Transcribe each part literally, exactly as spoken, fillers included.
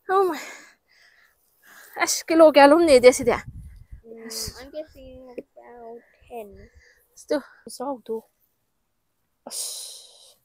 Oh my. Ash, kilo kaya lumni deh sih dia. Mm, I'm guessing about ten. Sto, so tu. Ash.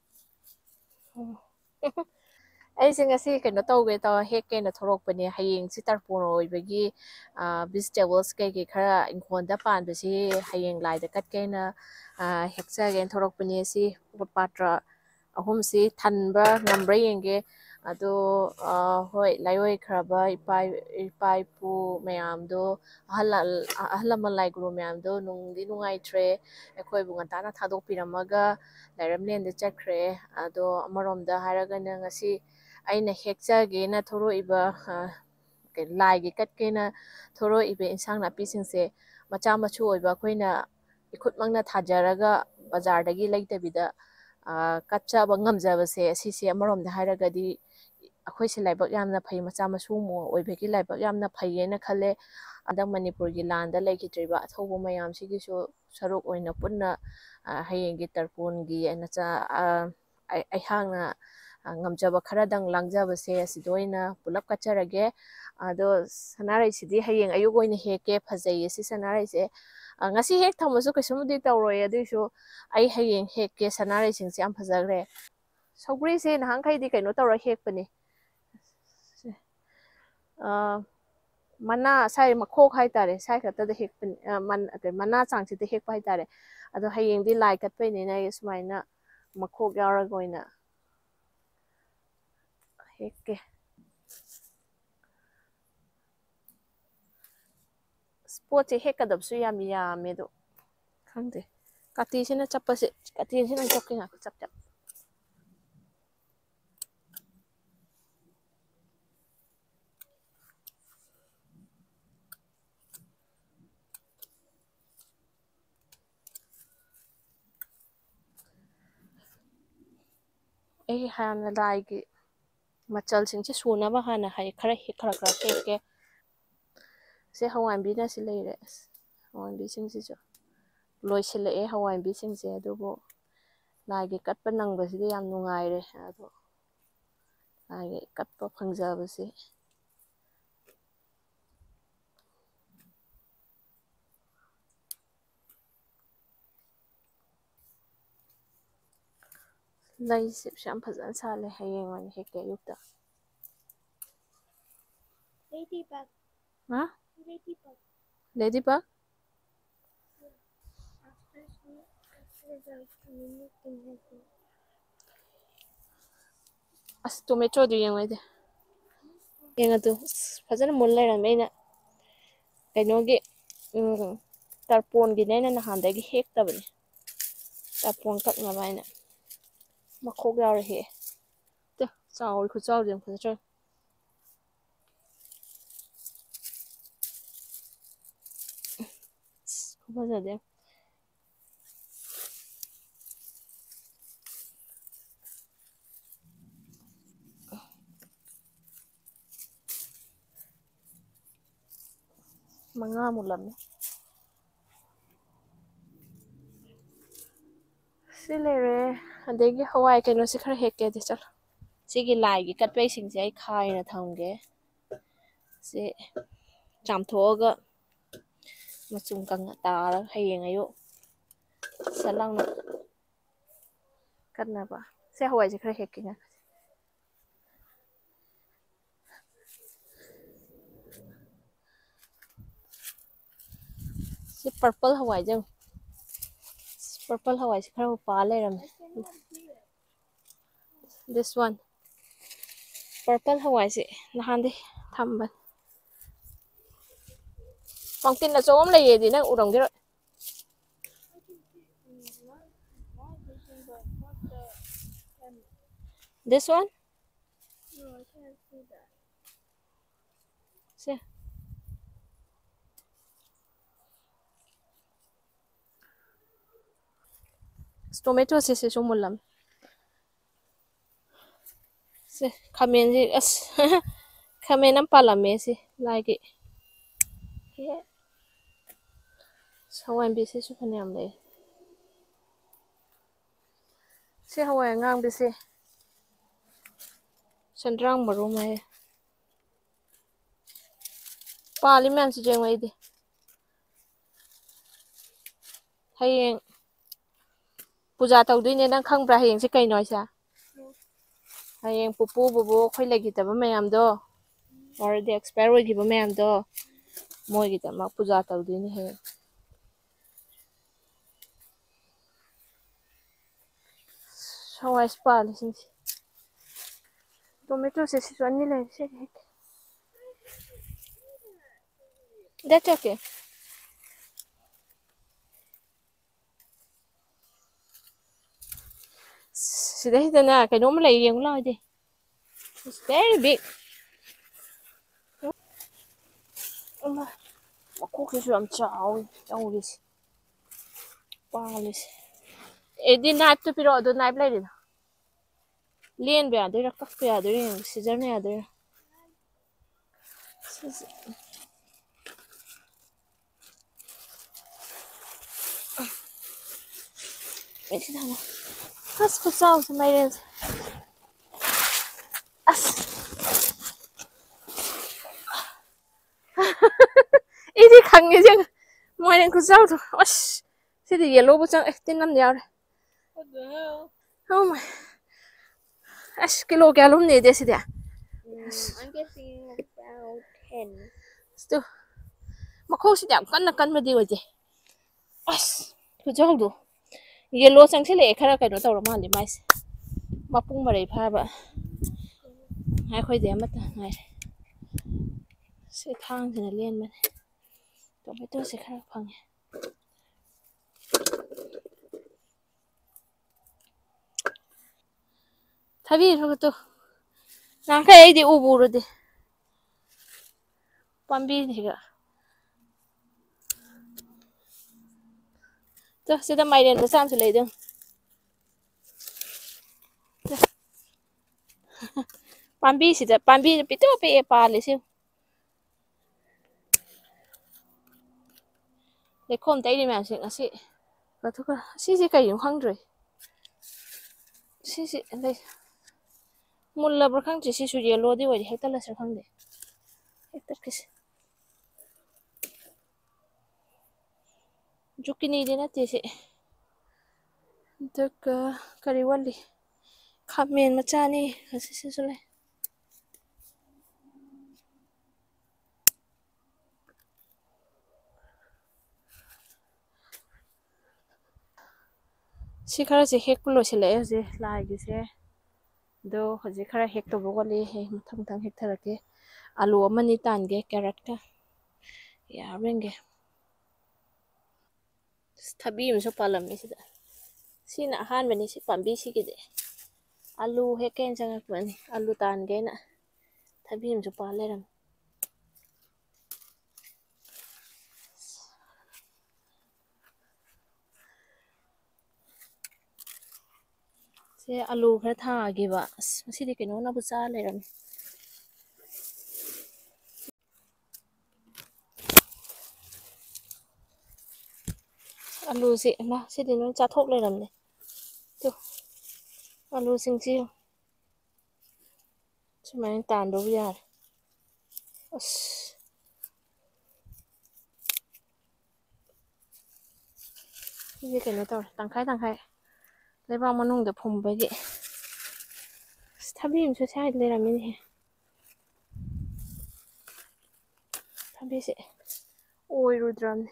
ꯑꯩꯁꯦ ꯉꯁꯤ ꯀꯩꯅꯣ ꯇꯧꯒꯦ ꯇꯧ ꯍꯦꯛꯀꯦꯅ ꯊꯣꯛꯂꯛꯄꯅꯦ ꯍꯌꯦꯡꯁꯤ ꯇꯔꯄꯣꯟ ꯑꯣꯏꯕꯒꯤ ꯚꯤꯖꯤꯇꯦꯕꯜꯁ ꯀꯩꯀꯩ ꯈꯔ ꯏꯪꯈꯣꯜꯗ ꯄꯥꯟꯕꯁꯤ ꯍꯌꯦꯡ ꯂꯥꯏꯗ ꯀꯠꯀꯦꯅ ꯍꯦꯛꯆꯒꯦꯅ ꯊꯣꯛꯂꯛꯄꯅꯦ ꯁꯤ ꯄꯥꯇ꯭ꯔ ꯑꯍꯨꯝꯁꯤ ꯊꯟꯕ꯭ꯔꯥ ꯉꯝꯕ꯭ꯔꯥ ꯌꯦꯡꯒꯦ ꯑꯗꯣ ꯍꯣꯏ ꯂꯥꯏꯑꯣꯏꯈ꯭ꯔꯕ ꯏꯄꯥ ꯏꯄꯥ ꯏꯄꯨ ꯃꯌꯥꯝꯗꯣ ꯑꯍꯜ ꯑꯍꯜ ꯂꯃꯟ ꯂꯥꯏ ꯒꯨꯔꯨ ꯃꯌꯥꯝꯗꯣ ꯅꯨꯡꯗꯤ ꯅꯨꯡꯉꯥꯏꯇ꯭ꯔꯦ ꯑꯩꯈꯣꯏꯕꯨ ꯉꯟꯇꯥꯅ ꯊꯥꯗꯣꯛꯄꯤꯔꯝꯃꯒ ꯂꯥꯏꯔꯝꯂꯦꯟꯗ ꯆꯠꯈ꯭ꯔꯦ ꯑꯗꯣ ꯑꯃꯔꯣꯝꯗ ꯍꯥꯏꯔꯒꯅ ꯉꯁꯤ ꯑꯩꯅ ꯍꯦꯛꯆꯒꯦꯅ ꯊꯣꯔꯛꯏꯕ ꯂꯥꯏꯒꯤ ꯀꯠꯀꯦꯅ ꯊꯣꯔꯛꯏꯕ ꯏꯟꯁꯥꯡ ꯅꯥꯄꯤꯁꯤꯡꯁꯦ ꯃꯆꯥ ꯃꯁꯨ ꯑꯣꯏꯕ ꯑꯩꯈꯣꯏꯅ ꯏꯈꯨꯠꯃꯛꯅ ꯊꯥꯖꯔꯒ ꯕꯖꯥꯔꯗꯒꯤ ꯂꯩꯇꯕꯤꯗ ꯀꯠꯆꯕ ꯉꯝꯖꯕꯁꯦ ꯑꯁꯤꯁꯦ ꯑꯃꯔꯣꯝꯗ ꯍꯥꯏꯔꯒꯗꯤ ꯑꯩꯈꯣꯏꯁꯦ ꯂꯥꯏꯕꯛ ꯌꯥꯝꯅ ꯐꯩ ꯃꯆꯥ ꯃꯁꯨ ꯑꯣꯏꯕꯒꯤ ꯂꯥꯏꯕꯛ ꯌꯥꯝꯅ ꯐꯩꯌꯦꯅ ꯈꯜꯂꯦ ꯍꯟꯗꯛ ꯃꯅꯤꯄꯨꯔꯒꯤ ꯂꯥꯟꯗ ꯂꯩꯈꯤꯗ꯭ꯔꯤꯕ ꯑꯊꯧꯕ ꯃꯌꯥꯝꯁꯤꯒꯤꯁꯨ ꯁꯔꯨꯛ ꯑꯣꯏꯅ ꯄꯨꯟꯅ ꯍꯌꯦꯡꯒꯤ ꯇꯔꯄꯣꯟꯒꯤ ꯑꯩꯍꯥꯛꯅ ꯉꯝꯖꯕ ꯈꯔꯗꯪ ꯂꯥꯡꯖꯕꯁꯦ ꯑꯁꯤꯗ ꯑꯣꯏꯅ ꯄꯨꯂꯞ ꯀꯠꯆꯔꯒꯦ ꯑꯗꯣ ꯁꯅꯥꯔꯩꯁꯤꯗꯤ ꯍꯌꯦꯡ ꯑꯌꯨꯛ ꯑꯣꯏꯅ ꯍꯦꯛꯀꯦ ꯐꯖꯩꯌꯦ ꯁꯤ ꯁꯅꯥꯔꯩꯁꯦ ꯉꯁꯤ ꯍꯦꯛ ꯊꯝꯃꯁꯨ ꯀꯩꯁꯨꯝꯕꯨꯗꯤ ꯇꯧꯔꯣꯏ ꯑꯗꯨꯏꯁꯨ ꯑꯩ ꯍꯌꯦꯡ ꯍꯦꯛꯀꯦ ꯁꯅꯥꯔꯩꯁꯤꯡꯁꯦ ꯌꯥꯝ ꯐꯖꯈ꯭ꯔꯦ ꯁꯧꯒ꯭ꯔꯤꯁꯦ ꯅꯍꯥꯟꯈꯩꯗꯤ ꯀꯩꯅꯣ ꯇꯧꯔ ꯍꯦꯛꯄꯅꯦ ꯃꯅꯥ ꯁꯥꯏ ꯃꯈꯣꯛ ꯍꯥꯏꯇꯥꯔꯦ ꯁꯥꯏ ꯈꯛꯇꯗ ꯍꯦꯛꯄꯅꯤ ꯃꯅꯥ ꯆꯥꯡꯁꯤꯗ ꯍꯦꯛꯄ ꯍꯥꯏꯇꯥꯔꯦ ꯑꯗꯣ ꯍꯌꯦꯡꯗꯤ ꯂꯥꯏ ꯀꯠꯄꯩꯅꯤꯅ ꯑꯩ ꯁꯨꯃꯥꯏꯅ ꯃꯈꯣꯛ ꯌꯥꯎꯔꯒ ꯑꯣꯏꯅ ꯍꯦꯛꯀꯦ ꯄꯣꯠꯁꯦ ꯍꯦꯛꯀꯗꯕꯁꯨ ꯌꯥꯝ ꯌꯥꯝꯃꯦ ꯑꯗꯣ ꯈꯪꯗꯦ ꯀꯥꯇꯤꯁꯤꯅ ꯆꯞꯄꯁꯦ ꯀꯥꯇꯤꯁꯤꯅ ꯆꯞꯀꯦ ꯉꯥꯛꯇ ꯆꯞ ꯆꯞ ꯑꯩ ꯍꯥꯟꯅ ꯂꯥꯏꯒꯤ ꯃꯆꯜꯁꯤꯡꯁꯦ ꯁꯨꯅꯕ ꯍꯥꯟꯅ ꯈꯔ ꯈꯔ ꯈꯔ ꯍꯦꯛꯀꯦ ꯁꯦ ꯍꯋꯥꯏꯟꯕꯤꯅ ꯁꯤ ꯂꯩꯔꯦ ꯑꯁ ꯍꯋꯥꯏꯟꯕꯤꯁꯤꯡꯁꯤꯁꯨ ꯂꯣꯏꯁꯤꯜꯂꯛꯑꯦ ꯍꯋꯥꯏꯟꯕꯤꯁꯤꯡꯁꯦ ꯑꯗꯨꯕꯨ ꯂꯥꯏꯒꯤ ꯀꯠꯄ ꯅꯪꯕꯁꯤꯗꯤ ꯌꯥꯝ ꯅꯨꯡꯉꯥꯏꯔꯦ ꯑꯗꯣ ꯂꯥꯏꯒꯤ ꯀꯠꯄ ꯐꯪꯖꯕꯁꯦ ꯂꯩꯁꯦ ꯌꯥꯝ ꯐꯖꯅ ꯁꯥꯠꯂꯦ ꯍꯌꯦꯡ ꯑꯣꯏꯅ ꯍꯦꯛꯀꯦ ꯑꯌꯨꯛꯇ Ladybug. Huh? Ladybug. Ladybug? After she, after the community has been. ꯑꯁ ꯇꯣꯃꯦꯇꯣꯗꯨ ꯌꯦꯡꯉꯣꯏꯗꯦ ꯌꯦꯡꯉꯗꯨ ꯐꯖꯅ ꯃꯨꯜ ꯂꯩꯔꯝꯃꯦ ꯑꯩꯅ ꯀꯩꯅꯣꯒꯤ ꯇꯔꯄꯣꯟꯒꯤꯅꯦ ꯑꯩꯅ ꯅꯍꯥꯟꯗꯒꯤ ꯍꯦꯛꯇꯕꯅꯦ ꯇꯔꯄꯣꯟ ꯀꯠꯅꯕ ꯍꯥꯏꯅ ꯃꯈꯣꯛ ꯌꯥꯎꯔ ꯍꯦꯛꯑꯦ ꯆꯥꯎꯔꯤ ꯈꯨꯠꯆꯥꯎꯁꯦ ꯌꯥꯝ ꯐꯖꯗ꯭ꯔꯥ ꯈꯨꯐꯖꯗꯦ ꯃꯉꯥ ꯃꯨꯜꯂꯝꯃꯦ ꯁꯤ ꯂꯩꯔꯦ ꯑꯗꯒꯤ ꯍꯋꯥꯏ ꯀꯩꯅꯣꯁꯤ ꯈꯔ ꯍꯦꯛꯀꯦꯗꯤ ꯆꯠꯂꯣ ꯁꯤꯒꯤ ꯂꯥꯏꯒꯤ ꯀꯠꯄꯩꯁꯤꯡꯁꯦ ꯑꯩ ꯈꯥꯏꯅ ꯊꯝꯒꯦ ꯁꯤ ꯆꯥꯝꯊꯣꯛꯑꯒ ꯃꯆꯨꯝ ꯀꯪꯅ ꯇꯥꯔꯒ ꯍꯌꯦꯡ ꯑꯌꯨꯛ ꯁꯠ ꯂꯥꯎꯅ ꯀꯠꯅꯕ ꯁꯤ ꯍꯋꯥꯏꯁꯦ ꯈꯔ ꯍꯦꯛꯀꯦ ꯁꯤ ꯄꯔꯄꯜ ꯍꯋꯥꯏꯁꯦ ꯄꯔꯄꯜ ꯍꯋꯥꯏꯁꯦ ꯈꯔ ꯄꯥꯜ ꯂꯩꯔꯝꯃꯦ ꯗꯤꯁ ꯋꯥꯟ ꯄꯔꯄꯜ ꯍꯋꯥꯏꯁꯦ ꯅꯍꯥꯟꯗꯤ ꯊꯝꯕꯅꯤ ꯄꯝꯀꯤꯟ ꯑꯆꯧꯕ ꯑꯃ ꯂꯩꯌꯦꯗꯤ ꯅꯪ ꯎꯔꯝꯈꯤꯔꯣꯏ This one? No, I can't see that. See? Tomato se se sumulam. Se khamen ji as khamen am palame si like yeah. Hawai bi se su phanyam le. Se hawai ngang bi se. Sendrang maru mai. ꯄꯥꯜꯂꯤ ꯃꯌꯥꯝꯁꯤ ꯌꯦꯡꯉꯣ ꯑꯩꯗꯤ ꯍꯌꯦꯡ ꯄꯨꯖꯥ ꯇꯧꯗꯣꯏꯅꯦ ꯅꯪ ꯈꯪꯕ꯭ꯔꯥ ꯍꯌꯦꯡꯁꯦ ꯀꯩꯅꯣ ꯍꯥꯏꯁꯦ ꯍꯌꯦꯡ ꯄꯨꯄꯨ ꯕꯨꯕꯣꯛ ꯑꯩꯈꯣꯏ ꯂꯩꯈꯤꯗꯕ ꯃꯌꯥꯝꯗꯣ ꯑꯣꯜꯔꯦꯗꯤ ꯑꯦꯛꯁꯄꯥꯌꯔ ꯑꯣꯏꯈꯤꯕ ꯃꯌꯥꯝꯗꯣ ꯃꯣꯏꯒꯤꯗꯃꯛ ꯄꯨꯖꯥ ꯇꯧꯗꯣꯏꯅꯤ ꯍꯌꯦꯡ ꯍꯋꯥꯏꯁꯤ ꯄꯥꯜꯂꯤꯁꯤꯡꯁꯦ ꯇꯣꯃꯦꯇꯣꯁꯦ ꯁꯤꯁꯨ ꯑꯅꯤ ꯂꯩꯔꯤ ꯁꯤ ꯍꯦꯛꯀꯦ That's okay. ꯁꯤꯗꯩꯁꯤꯗꯅ ꯀꯩꯅꯣꯝꯃ ꯂꯩ ꯌꯦꯡꯉꯨ ꯂꯥꯛꯑꯣꯗꯤ It's very big. ꯃꯀꯣꯛꯁꯤꯁꯨ ꯌꯥꯝ ꯆꯥꯎꯋꯤ ꯇꯧꯔꯤꯁꯤ ꯄꯥꯜꯂꯤꯁꯤ ꯑꯦꯗꯤ ꯅꯥꯏꯐꯇꯨ ꯄꯤꯔꯛꯑꯣ ꯑꯗꯨ ꯅꯥꯏꯐ ꯂꯩꯔꯤꯅ ꯂꯦꯟꯕ ꯌꯥꯗꯣꯏꯔꯥ ꯀꯛꯄ ꯌꯥꯗꯣꯏꯔꯥ ꯌꯦꯡꯉꯨ ꯁꯤꯖꯔꯅ ꯌꯥꯗꯣꯏꯔꯥ ꯁꯤꯁꯦ ꯁꯤ ꯊꯝꯃꯣ ꯑꯁ ꯈꯨꯠꯆꯥꯎꯁꯦ ꯃꯥꯏꯔꯦꯟꯁꯦ ꯑꯁ ꯑꯩꯗꯤ ꯈꯪꯉꯦꯁꯦ ꯃꯥꯏꯔꯦꯟ ꯈꯨꯠꯆꯥꯎꯗꯣ ꯑꯁ ꯁꯤꯗꯤ ꯌꯦꯜꯂꯣꯕꯨ ꯆꯪ ꯑꯦ ꯇꯤꯟ ꯑꯃ ꯌꯥꯎꯔꯦ Oh my. ꯑꯁ ꯀꯤꯂꯣ ꯀꯌꯥ ꯂꯨꯝꯅꯤꯗꯦ ꯁꯤꯗꯤ I'm guessing about ten. ꯑꯁ ꯃꯈꯣꯡꯁꯤꯗꯤ ꯌꯥꯝ ꯀꯟꯅ ꯀꯟꯕꯗꯤ ꯑꯣꯏꯗꯦ ꯑꯁ ꯈꯨꯆꯥꯎꯗꯣ ꯌꯦꯜꯂꯣ ꯆꯪꯁꯤꯜꯂꯛꯑꯦ ꯈꯔ ꯀꯩꯅꯣ ꯇꯧꯔ ꯃꯥꯜꯂꯦ ꯃꯥꯏꯁꯦ ꯃꯄꯨꯡ ꯃꯔꯩ ꯐꯥꯕ ꯑꯩꯈꯣꯏꯗꯤ ꯑꯃꯠꯇ ꯉꯥꯏꯔꯦ ꯁꯤ ꯊꯥꯡꯁꯤꯅ ꯂꯦꯟꯕꯅꯦ ꯇꯣꯃꯦꯇꯣꯁꯦ ꯈꯔ ꯐꯪꯉꯦ ꯊꯥꯕꯤꯈ꯭ꯔꯣ ꯅꯍꯥꯟꯈꯩ ꯑꯩꯗꯤ ꯎꯕꯨ ꯎꯔꯨꯗꯦ ꯄꯥꯝꯕꯤꯁꯤꯒ ꯁꯤꯗ ꯃꯥꯏꯔꯦꯟ ꯃꯆꯥ ꯑꯃꯁꯨ ꯂꯩꯗꯣ ꯄꯥꯝꯕꯤꯁꯤꯗ ꯄꯥꯝꯕꯤꯁꯤꯗ ꯄꯤꯛꯇ꯭ꯔꯨ ꯄꯤꯛꯑꯦ ꯄꯥꯜꯂꯤꯁꯤ ꯂꯩꯈꯣꯝ ꯇꯩꯔꯤ ꯃꯌꯥꯝꯁꯦ ꯉꯁꯤ ꯑꯗꯨꯒ ꯁꯤꯁꯦ ꯀꯩꯅꯣ ꯈꯪꯗ꯭ꯔꯦ ꯁꯤꯁꯦ ꯂꯩ ꯃꯨꯜꯂꯕ꯭ꯔꯥ ꯈꯪꯗ꯭ꯔꯦ ꯁꯤꯁꯨ ꯌꯦꯜꯂꯣꯗꯤ ꯑꯣꯏꯔꯤ ꯍꯦꯛꯇꯠꯂꯁꯤꯔ ꯈꯪꯗꯦ ꯍꯦꯛꯇꯠꯀꯦꯁꯦ ꯖꯨꯀꯤꯅꯤꯗꯤ ꯅꯠꯇꯦ ꯁꯤ ꯑꯗꯨꯒ ꯀꯔꯤ ꯋꯥꯠꯂꯤ ꯈꯥꯃꯦꯟ ꯃꯆꯥꯅꯤ ꯑꯁꯤꯁꯤꯁꯨ ꯂꯩ ꯁꯤ ꯈꯔꯁꯦ ꯍꯦꯛꯄ ꯂꯣꯏꯁꯤꯜꯂꯛꯑꯦ ꯍꯧꯖꯤꯛ ꯂꯥꯏꯒꯤꯁꯦ ꯑꯗꯣ ꯍꯧꯖꯤꯛ ꯈꯔ ꯍꯦꯛꯇꯧꯕ ꯋꯥꯠꯂꯤ ꯃꯊꯪ ꯃꯊꯪ ꯍꯦꯛꯊꯔꯛꯀꯦ ꯑꯂꯨ ꯑꯃꯅꯤ ꯇꯥꯟꯒꯦ ꯀꯦꯔꯠꯀ ꯌꯥꯕ꯭ꯔꯥ ꯌꯦꯡꯒꯦ ꯊꯕꯤ ꯑꯃꯁꯨ ꯄꯥꯜꯂꯝꯃꯤ ꯁꯤꯗ ꯁꯤꯅ ꯑꯍꯥꯟꯕꯅꯤ ꯁꯤ ꯄꯥꯝꯕꯤꯁꯤꯒꯤꯗꯤ ꯑꯂꯨ ꯍꯦꯛꯀꯦꯅ ꯆꯪꯉꯛꯄꯅꯤ ꯑꯂꯨ ꯇꯥꯟꯒꯦꯅ ꯊꯕꯤ ꯑꯃꯁꯨ ꯄꯥꯜ ꯂꯩꯔꯝꯃꯤ ꯁꯦ ꯑꯂꯨ ꯈꯔ ꯊꯥꯒꯦꯕ ꯑꯁ ꯉꯁꯤꯗꯤ ꯀꯩꯅꯣꯅꯕꯨ ꯆꯥ ꯂꯩꯔꯝꯃꯤ ꯑꯂꯨꯁꯤ ꯏꯃꯥ ꯁꯤꯗꯤ ꯂꯣꯏ ꯆꯥꯊꯣꯛ ꯂꯩꯔꯝꯃꯦ ꯇꯨ ꯑꯂꯨꯁꯤꯡꯁꯤ ꯁꯨꯃꯥꯏꯅ ꯇꯥꯟꯗꯧꯕ ꯌꯥꯔꯦ ꯑꯁ ꯁꯤꯁꯦ ꯀꯩꯅꯣ ꯇꯧꯔꯦ ꯇꯪꯈꯥꯏ ꯇꯪꯈꯥꯏ ꯂꯩꯕꯥꯛ ꯃꯅꯨꯡꯗ ꯐꯨꯝꯕꯒꯤ ꯑꯁ ꯊꯕꯤ ꯑꯃꯁꯨ ꯁ꯭ꯋꯥꯏꯗ ꯂꯩꯔꯝꯃꯤꯅꯦꯍꯦ ꯊꯕꯤꯁꯦ ꯑꯣꯏꯔꯨꯗ꯭ꯔꯕꯅꯦ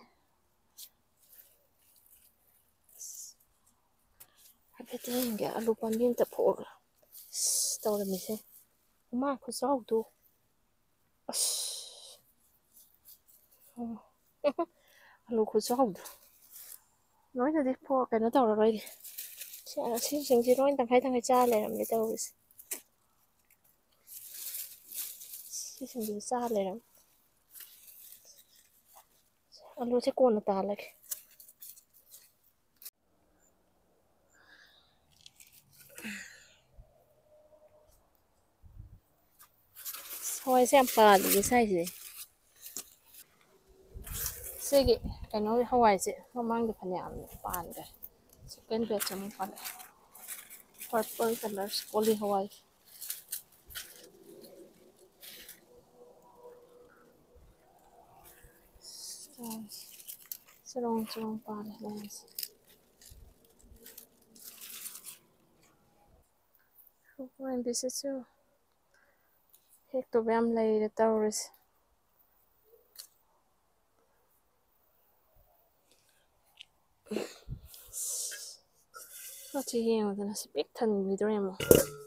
ꯍꯥꯏꯐꯦꯠꯇ ꯌꯦꯡꯒꯦ ꯑꯂꯨ ꯄꯥꯝꯕꯤ ꯑꯃꯇ ꯐꯣꯛꯑꯒ ꯑꯁ ꯇꯧꯔꯝꯃꯤꯁꯦ ꯏꯃꯥ ꯈꯨꯆꯥꯎꯗꯣ ꯑꯁ ꯑꯂꯨ ꯈꯨꯆꯥꯎꯗꯣ ꯂꯣꯏꯅꯗꯤ ꯀꯩꯅꯣ ꯇꯧꯔꯔꯣꯏꯒꯦ ꯁꯤꯁꯤꯡꯁꯦ ꯂꯣꯏ ꯇꯪꯈꯥꯏ ꯇꯪꯈꯥꯏ ꯆꯥ ꯂꯩꯔꯝꯃꯦ ꯇꯧꯔꯤꯁꯦ ꯁꯤꯁꯤꯡꯁꯤꯁꯨ ꯆꯥ ꯂꯩꯔꯝꯃꯦ ꯑꯂꯨꯁꯦ ꯀꯣꯟꯅ ꯇꯥꯜꯂꯒꯦ ꯍꯋꯥꯏꯁꯦ ꯌꯥꯝ ꯄꯥꯜꯂꯤꯌꯦ ꯁ꯭ꯋꯥꯏꯁꯦ ꯁꯤꯒꯤ ꯀꯩꯅꯣꯒꯤ ꯍꯋꯥꯏꯁꯦ ꯃꯃꯥꯡꯗ ꯐꯅꯌꯥꯝ ꯄꯥꯟꯈ꯭ꯔꯦ ꯁꯦꯀꯦꯟ ꯕꯦꯠꯆ ꯑꯃꯨꯛ ꯄꯥꯜꯂꯛꯑꯦ ꯄꯔꯄꯜ ꯀꯂꯔ ꯀꯣꯂꯤ ꯍꯋꯥꯏ ꯆꯔꯣꯡ ꯆꯔꯣꯡ ꯄꯥꯜꯂꯦ ꯃꯌꯥꯝꯁꯦ ꯍꯋꯥꯏꯟꯕꯤꯁꯤꯁꯨ ꯍꯦꯛꯇꯧꯕ ꯌꯥꯝ ꯂꯩꯔꯦ ꯇꯧꯔꯤꯁꯦ ꯄꯣꯠꯁꯤ ꯌꯦꯡꯉꯨꯗꯅ ꯁꯤ ꯄꯤꯛ ꯊꯟꯕꯤꯗꯣꯔꯦ ꯑꯃꯨꯛ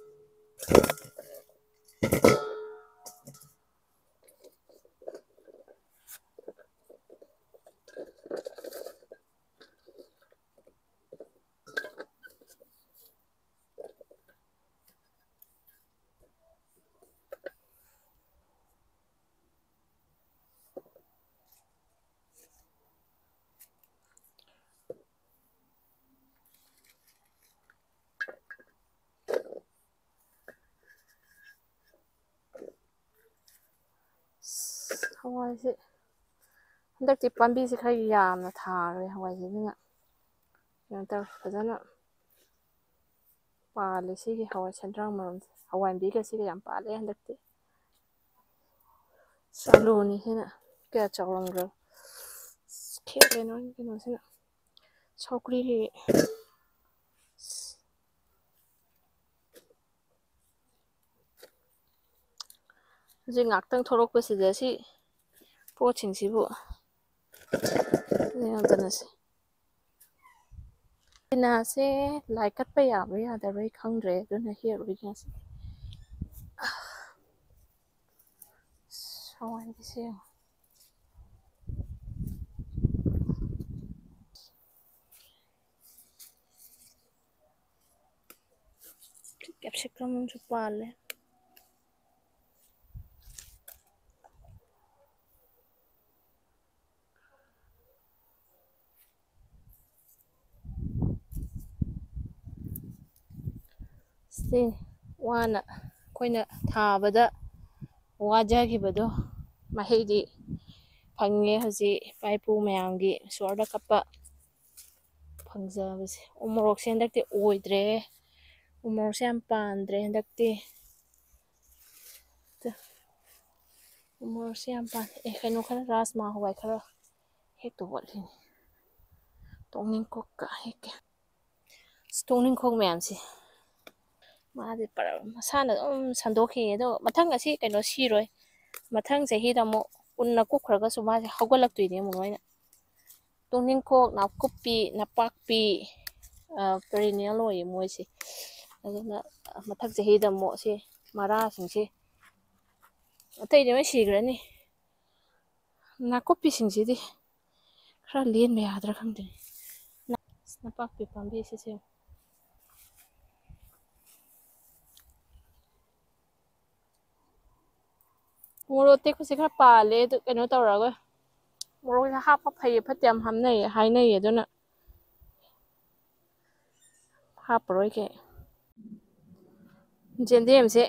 ꯍꯋꯥꯏꯁꯦ ꯍꯟꯗꯛꯇꯤ ꯄꯥꯝꯕꯤꯁꯦ ꯈꯔ ꯌꯥꯝꯅ ꯊꯥꯔꯦ ꯍꯋꯥꯏꯁꯦ ꯑꯗꯨꯅ ꯀꯩꯅꯣ ꯇꯧꯔꯦ ꯐꯖꯅ ꯄꯥꯜꯂꯦ ꯁꯤꯒꯤ ꯍꯋꯥꯏ ꯁꯦꯟꯗ꯭ꯔꯥꯡ ꯃꯔꯨꯝꯁꯦ ꯍꯋꯥꯏꯟꯕꯤꯒ ꯁꯤꯒ ꯌꯥꯝ ꯄꯥꯜꯂꯦ ꯍꯟꯗꯛꯇꯤ ꯑꯂꯨꯅꯤ ꯁꯤꯅ ꯀꯌꯥ ꯆꯥꯎꯔꯝꯈ꯭ꯔꯕ ꯈꯦꯠꯂꯦ ꯅꯣꯏ ꯀꯩꯅꯣꯁꯤꯅ ꯁꯧꯒ꯭ꯔꯤꯒꯤ ꯍꯧꯖꯤꯛ ꯉꯥꯛꯇꯪ ꯊꯣꯛꯂꯛꯄꯁꯤꯗ ꯁꯤ ꯄꯣꯠꯁꯤꯡꯁꯤꯕꯨ ꯌꯦꯡꯉꯨꯗꯅꯁꯦ ꯄꯦꯅꯥꯁꯦ ꯂꯥꯏ ꯀꯠꯄ ꯌꯥꯕ꯭ꯔꯥ ꯌꯥꯗꯕ꯭ꯔꯥ ꯑꯩ ꯈꯪꯗ꯭ꯔꯦ ꯑꯗꯨꯅ ꯍꯦꯛꯎꯔꯤꯒꯦ ꯉꯁꯤ ꯍꯋꯥꯏꯟꯕꯤꯁꯦ ꯌꯦꯡꯉꯣ ꯀꯦꯞꯁꯤꯀꯝꯁꯨ ꯄꯥꯜꯂꯦ ꯁꯤ ꯋꯥꯅ ꯑꯩꯈꯣꯏꯅ ꯊꯥꯕꯗ ꯋꯥꯖꯈꯤꯕꯗꯣ ꯃꯍꯩꯗꯤ ꯐꯪꯉꯦ ꯍꯧꯖꯤꯛ ꯏꯄꯥ ꯏꯄꯨ ꯃꯌꯥꯝꯒꯤ ꯏꯁꯣꯔꯗ ꯀꯠꯄ ꯐꯪꯖꯕꯁꯦ ꯎ ꯃꯣꯔꯣꯛꯁꯦ ꯍꯟꯗꯛꯇꯤ ꯑꯣꯏꯗ꯭ꯔꯦ ꯎ ꯃꯣꯔꯣꯛꯁꯦ ꯌꯥꯝ ꯄꯥꯟꯗ꯭ꯔꯦ ꯍꯟꯗꯛꯇꯤ ꯎ ꯃꯣꯔꯣꯛꯁꯦ ꯌꯥꯝ ꯄꯥꯜꯂꯦ ꯑꯦ ꯀꯩꯅꯣ ꯈꯔ ꯔꯥꯖꯃꯥ ꯍꯋꯥꯏ ꯈꯔ ꯍꯦꯛꯇꯧ ꯋꯥꯠꯂꯤꯅꯦ ꯇꯣꯛꯅꯤꯡꯈꯣꯛꯀ ꯍꯦꯛꯀꯦ ꯇꯣꯛꯅꯤꯡꯈꯣꯛ ꯃꯌꯥꯝꯁꯦ ꯃꯥꯗꯤ ꯃꯁꯥꯅ ꯑꯗꯨꯝ ꯁꯟꯗꯣꯛꯈꯤꯌꯦ ꯑꯗꯣ ꯃꯊꯪ ꯑꯁꯤ ꯀꯩꯅꯣ ꯁꯤꯔꯣꯏ ꯃꯊꯪ ꯆꯍꯤꯗ ꯑꯃꯨꯛ ꯎꯟꯅ ꯀꯨꯞꯈ꯭ꯔꯒꯁꯨ ꯃꯥꯁꯦ ꯍꯧꯒꯠꯂꯛꯇꯣꯏꯅꯦ ꯑꯃꯨꯛ ꯂꯣꯏꯅ ꯇꯣꯛꯅꯤꯡꯈꯣꯛ ꯅꯥꯀꯨꯞꯄꯤ ꯅꯄꯥꯛꯄꯤ ꯄꯦꯔꯤꯅꯦꯜ ꯑꯣꯏꯌꯦ ꯃꯣꯏꯁꯦ ꯑꯗꯨꯅ ꯃꯊꯪ ꯆꯍꯤꯗ ꯑꯃꯨꯛ ꯁꯤ ꯃꯔꯥꯁꯤꯡꯁꯦ ꯑꯇꯩꯗꯤ ꯂꯣꯏ ꯁꯤꯈ꯭ꯔꯅꯤ ꯅꯥꯀꯨꯞꯄꯤꯁꯤꯡꯁꯤꯗꯤ ꯈꯔ ꯂꯦꯟꯕ ꯌꯥꯗ꯭ꯔꯥ ꯈꯪꯗꯦ ꯅꯄꯥꯛꯄꯤ ꯄꯥꯝꯕꯤꯁꯤꯁꯦ ꯃꯣꯔꯣꯛ ꯑꯇꯦꯛꯄꯁꯦ ꯈꯔ ꯄꯥꯜꯂꯦ ꯑꯗꯨ ꯀꯩꯅꯣ ꯇꯧꯔꯒ ꯃꯣꯔꯣꯛꯁꯦ ꯍꯥꯞꯄ ꯐꯩꯌꯦ ꯐꯠꯇꯦ ꯌꯥꯝ ꯍꯥꯞꯅꯩꯌꯦ ꯍꯥꯏꯅꯩꯌꯦ ꯑꯗꯨꯅ ꯍꯥꯞꯄꯔꯣꯏꯒꯦ ꯌꯦꯟꯗꯦꯝꯁꯦ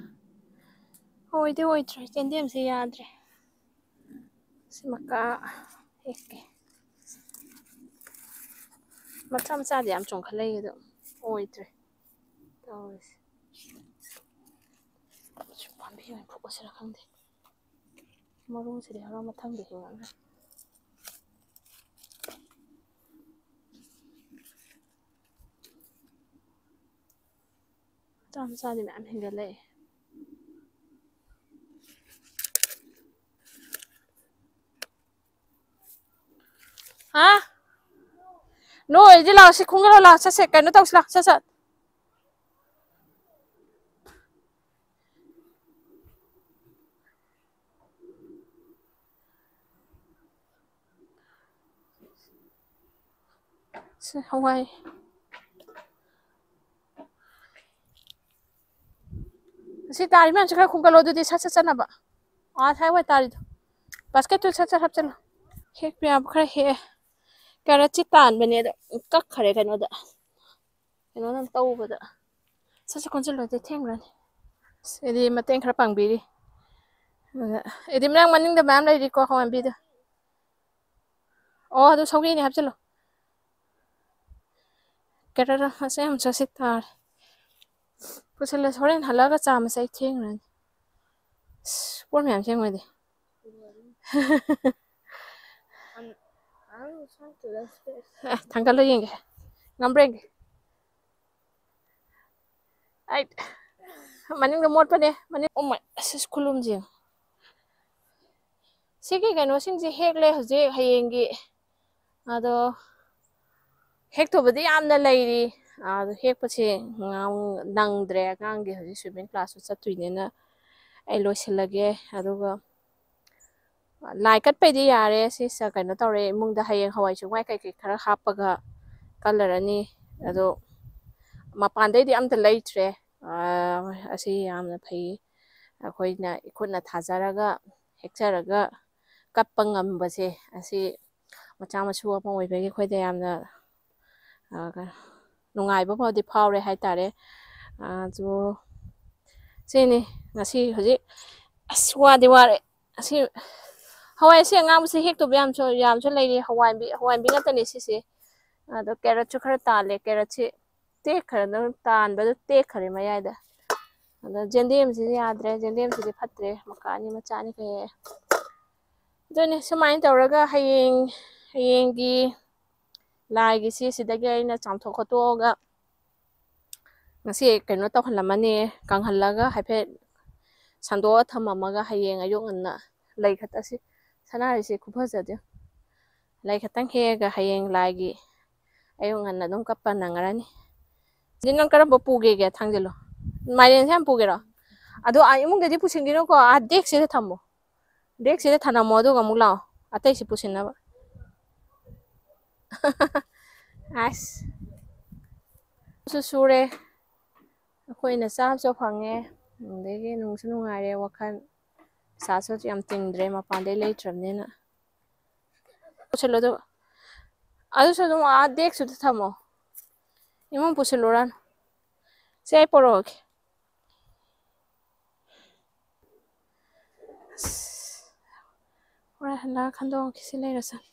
ꯑꯣꯏꯗꯤ ꯑꯣꯏꯗ꯭ꯔꯦ ꯌꯦꯟꯗꯦꯝꯁꯦ ꯌꯥꯗ꯭ꯔꯦ ꯁꯤ ꯃꯀꯥ ꯍꯦꯛꯀꯦ ꯃꯆꯥ ꯃꯆꯥꯗꯤ ꯌꯥꯝ ꯆꯣꯡꯈꯠꯂꯛꯏ ꯑꯗꯣ ꯑꯣꯏꯗ꯭ꯔꯦ ꯇꯧꯔꯤꯁꯦ ꯄꯥꯝꯕꯤ ꯑꯣꯏꯅ ꯐꯨꯛꯑꯁꯤꯔ ꯈꯪꯗꯦ ꯃꯔꯨꯁꯤꯗꯤ ꯍꯣꯔꯦꯟ ꯃꯊꯪꯗ ꯍꯦꯛꯑꯒꯦ ꯃꯆꯥ ꯃꯆꯥꯗꯤ ꯃꯌꯥꯝ ꯍꯦꯟꯒꯠꯂꯛꯑꯦ ꯍꯥ ꯅꯣꯏꯗꯤ ꯂꯥꯛꯑꯣ ꯁꯤ ꯈꯣꯡꯌꯥꯎ ꯂꯥꯛꯑꯣ ꯆꯠꯁꯦ ꯀꯩꯅꯣ ꯇꯧꯁꯤ ꯂꯥꯛꯑꯣ ꯁꯠ ꯁꯠ ꯁꯤ ꯍꯋꯥꯏ ꯁꯤ ꯇꯥꯔꯤ ꯃꯌꯥꯝꯁꯦ ꯈꯔ ꯈꯨꯝꯒꯠꯂꯣ ꯑꯗꯨꯗꯤ ꯁꯠ ꯁꯠ ꯆꯠꯅꯕ ꯑꯥ ꯁꯥꯏ ꯇꯥꯔꯤꯗꯣ ꯕꯥꯁꯀꯦꯠꯇꯨ ꯁꯠ ꯁꯠ ꯍꯥꯞꯆꯤꯜꯂꯣ ꯍꯦꯛꯄ ꯌꯥꯕ ꯈꯔ ꯍꯦꯛꯑꯦ ꯀꯦꯔꯣꯠꯁꯤ ꯇꯥꯟꯕꯅꯦ ꯑꯗꯣ ꯀꯛꯈꯔꯦ ꯀꯩꯅꯣꯗ ꯀꯩꯅꯣꯅ ꯇꯧꯕꯗ ꯁꯠ ꯁꯠ ꯀꯣꯟꯁꯤꯜꯂꯣ ꯊꯦꯡꯈ꯭ꯔꯅꯤ ꯁꯤꯗꯤ ꯃꯇꯦꯡ ꯈꯔ ꯄꯥꯡꯕꯤꯔꯤ ꯑꯗ ꯑꯦꯗꯤ ꯅꯪ ꯃꯅꯤꯡꯗ ꯃꯌꯥꯝ ꯂꯩꯔꯤꯀꯣ ꯍꯋꯥꯏꯟꯕꯤꯗꯣ ꯑꯣ ꯑꯗꯨ ꯁꯧꯒ꯭ꯔꯤꯅꯦ ꯍꯥꯞꯆꯤꯜꯂꯣ ꯀꯦꯔꯣꯠ ꯃꯆꯥ ꯃꯆꯥꯁꯤ ꯇꯥꯔꯦ ꯄꯨꯁꯤꯜꯂꯁꯤ ꯍꯣꯔꯦꯟ ꯍꯜꯂꯛꯑꯒ ꯆꯥꯝꯃꯁꯦ ꯑꯩ ꯊꯦꯡꯈ꯭ꯔꯅꯤ ꯑꯁ ꯄꯣꯠ ꯃꯌꯥꯝꯁꯦ ꯌꯦꯡꯉꯣ I'm trying to the space. Eh, ꯊꯥꯡꯒꯠꯂ ꯌꯦꯡꯒꯦ ꯉꯝꯕ꯭ꯔ ꯌꯦꯡꯒꯦ ꯑꯩ ꯃꯅꯤꯡꯗ ꯃꯣꯠꯄꯅꯦ ꯃꯅꯤꯡ ꯑꯣꯃꯥꯏ ꯑꯁ ꯈꯨꯂꯨꯝꯁꯦ ꯁꯤꯒꯤ ꯀꯩꯅꯣꯁꯤꯡꯁꯦ ꯍꯦꯛꯂꯦ ꯍꯧꯖꯤꯛ ꯍꯌꯦꯡꯒꯤ ꯑꯗꯣ ꯍꯦꯛꯇꯨꯕꯗꯤ ꯌꯥꯝꯅ ꯂꯩꯔꯤ ꯑꯗꯣ ꯍꯦꯛꯄꯁꯦ ꯅꯪꯗ꯭ꯔꯦ ꯑꯉꯥꯡꯒꯤ ꯍꯧꯖꯤꯛ ꯁ꯭ꯋꯤꯃꯤꯡ ꯀ꯭ꯂꯥꯁꯁꯨ ꯆꯠꯇꯣꯏꯅꯤꯅ ꯑꯩ ꯂꯣꯏꯁꯤꯜꯂꯒꯦ ꯑꯗꯨꯒ ꯂꯥꯏ ꯀꯠꯄꯩꯗꯤ ꯌꯥꯔꯦ ꯁꯤ ꯀꯩꯅꯣ ꯇꯧꯔꯦ ꯏꯃꯨꯡꯗ ꯍꯌꯦꯡ ꯍꯋꯥꯏ ꯆꯦꯡꯋꯥꯏ ꯀꯩꯀꯩ ꯈꯔ ꯍꯥꯞꯄꯒ ꯀꯜꯂꯔꯅꯤ ꯑꯗꯣ ꯃꯄꯥꯟꯗꯩꯗꯤ ꯑꯝꯇ ꯂꯩꯇ꯭ꯔꯦ ꯑꯁꯤ ꯌꯥꯝꯅ ꯐꯩ ꯑꯩꯈꯣꯏꯅ ꯏꯈꯨꯠꯅ ꯊꯥꯖꯔꯒ ꯍꯦꯛꯆꯔꯒ ꯀꯠꯄ ꯉꯝꯕꯁꯦ ꯑꯁꯤ ꯃꯆꯥ ꯃꯁꯨ ꯑꯃ ꯑꯣꯏꯕꯒꯤ ꯑꯩꯈꯣꯏꯗ ꯌꯥꯝꯅ ꯅꯨꯡꯉꯥꯏꯕ ꯐꯥꯎꯗꯤ ꯐꯥꯎꯔꯦ ꯍꯥꯏꯇꯥꯔꯦ ꯑꯗꯨ ꯁꯤꯅꯤ ꯉꯁꯤ ꯍꯧꯖꯤꯛ ꯑꯁ ꯋꯥꯗꯤ ꯋꯥꯔꯦ ꯑꯁꯤ ꯍꯋꯥꯏ ꯑꯁꯤ ꯑꯉꯥꯡꯕꯁꯦ ꯍꯦꯛꯇꯕ ꯌꯥꯝꯁꯨ ꯌꯥꯝꯁꯨ ꯂꯩꯔꯤ ꯍꯋꯥꯏꯟꯕꯤ ꯍꯋꯥꯏꯟꯕꯤ ꯉꯥꯛꯇꯅꯤ ꯁꯤꯁꯦ ꯑꯗꯣ ꯀꯦꯔꯠꯁꯨ ꯈꯔ ꯇꯥꯜꯂꯦ ꯀꯦꯔꯠꯁꯤ ꯇꯦꯛꯈ꯭ꯔꯦ ꯑꯗꯨꯝ ꯇꯥꯟꯕꯗ ꯇꯦꯛꯈ꯭ꯔꯦ ꯃꯌꯥꯏꯗ ꯑꯗꯣ ꯖꯦꯟꯗꯦꯝꯁꯤꯗꯤ ꯌꯥꯗ꯭ꯔꯦ ꯖꯦꯟꯗꯦꯝꯁꯤꯗꯤ ꯐꯠꯇ꯭ꯔꯦ ꯃꯀꯥ ꯑꯅꯤ ꯃꯆꯥ ꯑꯅꯤ ꯀꯩ ꯑꯗꯨꯅꯤ ꯁꯨꯃꯥꯏꯅ ꯇꯧꯔꯒ ꯍꯌꯦꯡ ꯍꯌꯦꯡꯒꯤ ꯂꯥꯏꯒꯤꯁꯤ ꯁꯤꯗꯒꯤ ꯑꯩꯅ ꯆꯥꯝꯊꯣꯛ ꯈꯣꯠꯇꯣꯛꯑꯒ ꯉꯁꯤ ꯀꯩꯅꯣ ꯇꯧꯍꯜꯂꯝꯃꯅꯤ ꯀꯪꯍꯜꯂꯒ ꯍꯥꯏꯐꯦꯠ ꯁꯟꯗꯣꯛꯑ ꯊꯝꯃꯝꯃꯒ ꯍꯌꯦꯡ ꯑꯌꯨꯛ ꯉꯟꯅ ꯂꯩ ꯈꯛꯇꯁꯤ ꯁꯅꯥꯔꯤꯁꯤ ꯈꯨꯐꯖꯗꯦ ꯂꯩ ꯈꯛꯇꯪ ꯍꯦꯛꯑꯒ ꯍꯌꯦꯡ ꯂꯥꯏꯒꯤ ꯑꯌꯨꯛ ꯉꯟꯅ ꯑꯗꯨꯝ ꯀꯞꯄ ꯅꯪꯉꯔꯅꯤ ꯁꯤ ꯅꯪ ꯀꯔꯝꯕ ꯄꯨꯒꯦꯒꯦ ꯊꯥꯡꯖꯤꯜꯂꯣ ꯃꯥꯏꯔꯦꯟꯁꯦ ꯌꯥꯝ ꯄꯨꯒꯦꯔꯣ ꯑꯗꯣ ꯏꯃꯨꯡꯗꯗꯤ ꯄꯨꯁꯤꯟꯈꯤꯅꯨꯀꯣ ꯑꯥ ꯗꯦꯛꯁꯤꯗ ꯊꯝꯃꯣ ꯗꯦꯛꯁꯤꯗ ꯊꯅꯝꯃꯣ ꯑꯗꯨꯒ ꯑꯃꯨꯛ ꯂꯥꯛꯑꯣ ꯑꯇꯩꯁꯤ ꯄꯨꯁꯤꯟꯅꯕ ꯑꯁ ꯁꯨ ꯁꯨꯔꯦ ꯑꯩꯈꯣꯏꯅ ꯆꯥꯕꯁꯨ ꯐꯪꯉꯦ ꯑꯗꯒꯤ ꯅꯨꯡꯁꯨ ꯅꯨꯡꯉꯥꯏꯔꯦ ꯋꯥꯈꯜ ꯄꯩꯁꯥꯁꯨ ꯌꯥꯝ ꯇꯤꯡꯗ꯭ꯔꯦ ꯃꯄꯥꯟꯗꯩ ꯂꯩꯇ꯭ꯔꯕꯅꯤꯅ ꯄꯨꯁꯤꯜꯂꯣ ꯑꯗꯨ ꯑꯗꯨꯁꯨ ꯑꯗꯨꯝ ꯑꯥ ꯗꯦꯛꯁꯤꯗ ꯊꯝꯃꯣ ꯏꯃꯨꯡ ꯄꯨꯁꯤꯜꯂꯨꯔꯅꯨ ꯁꯦ ꯑꯩ ꯄꯣꯔꯛꯑꯒꯦ ꯑꯁ ꯍꯣꯔꯦꯟ ꯍꯜꯂꯛꯑ ꯈꯟꯗꯣꯛꯑꯒꯦ ꯁꯤ ꯂꯩꯔꯁꯅꯨ